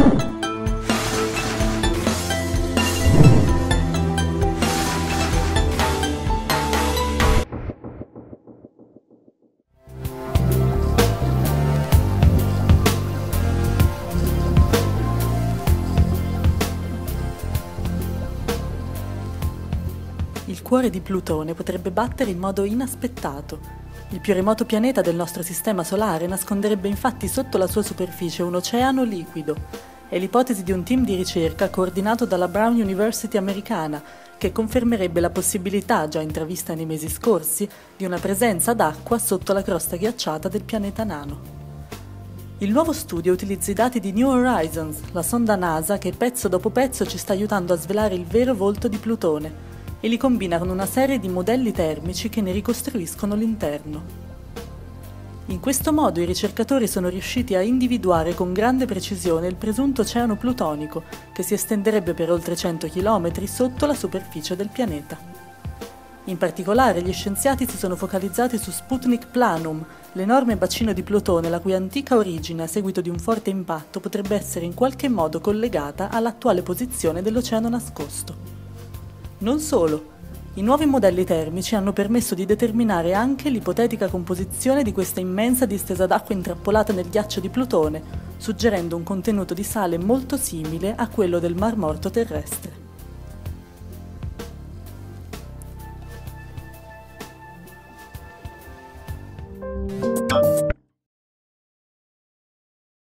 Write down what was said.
Il cuore di Plutone potrebbe battere in modo inaspettato. Il più remoto pianeta del nostro sistema solare nasconderebbe infatti sotto la sua superficie un oceano liquido. È l'ipotesi di un team di ricerca coordinato dalla Brown University americana, che confermerebbe la possibilità, già intravista nei mesi scorsi, di una presenza d'acqua sotto la crosta ghiacciata del pianeta nano. Il nuovo studio utilizza i dati di New Horizons, la sonda NASA che pezzo dopo pezzo ci sta aiutando a svelare il vero volto di Plutone, e li combina con una serie di modelli termici che ne ricostruiscono l'interno. In questo modo i ricercatori sono riusciti a individuare con grande precisione il presunto oceano plutonico, che si estenderebbe per oltre 100 km sotto la superficie del pianeta. In particolare, gli scienziati si sono focalizzati su Sputnik Planum, l'enorme bacino di Plutone la cui antica origine a seguito di un forte impatto potrebbe essere in qualche modo collegata all'attuale posizione dell'oceano nascosto. Non solo, i nuovi modelli termici hanno permesso di determinare anche l'ipotetica composizione di questa immensa distesa d'acqua intrappolata nel ghiaccio di Plutone, suggerendo un contenuto di sale molto simile a quello del Mar Morto terrestre.